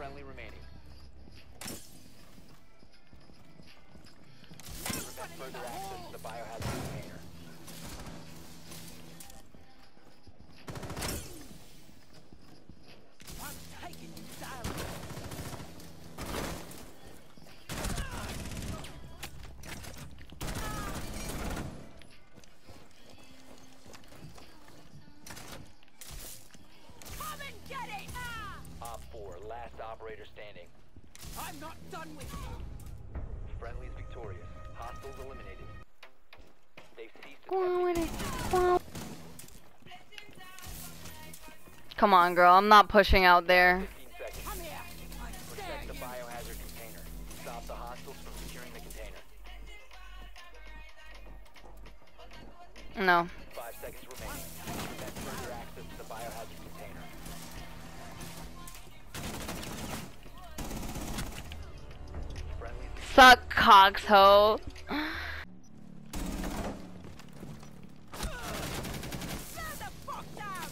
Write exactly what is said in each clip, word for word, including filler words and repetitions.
friendly remaining. Prevent further access to the biohazard container. I'm taking you down. Come and get it! Op four, last operator standing. I'm not done with you. Friendly's victorious. Hostiles eliminated. They've ceased Go on with attempting it. Go on. Come on, girl. I'm not pushing out there. fifteen seconds. Come here. I dare Protect the you. biohazard container. Stop the hostiles from securing the container. No. Five seconds remaining. Prevent further access to the biohazard container. Friendly. Suck cocks, ho. Stand the fuck down.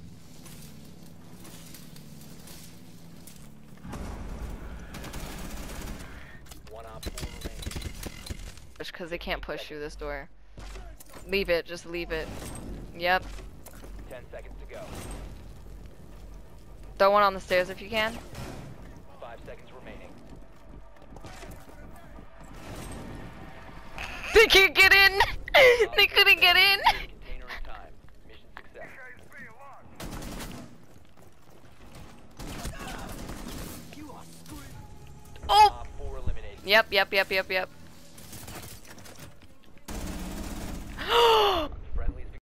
One op four remaining. Because they can't push through this door. Leave it. Just leave it. Yep. Ten seconds to go. Throw one on the stairs if you can. Five seconds remaining. They can't get in. They couldn't get in. Container in time. Mission success. You are screwed. Oh. Op four eliminated. Yep. Yep. Yep. Yep. Yep.